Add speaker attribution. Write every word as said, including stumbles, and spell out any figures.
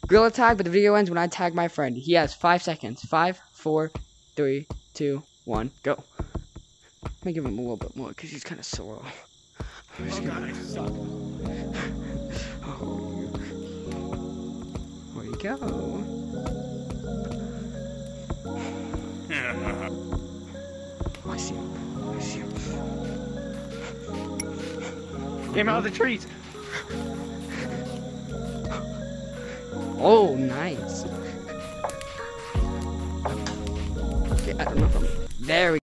Speaker 1: Gorilla tag, but the video ends when I tag my friend. He has five seconds. Five, four, three, two, one, go. Let me give him a little bit more because he's kind of slow. I'm just gonna... Oh, where you go? Oh, I see him. I see him.
Speaker 2: Get him out of the trees.
Speaker 1: Oh, nice. Okay, I don't know if I'm... There we go.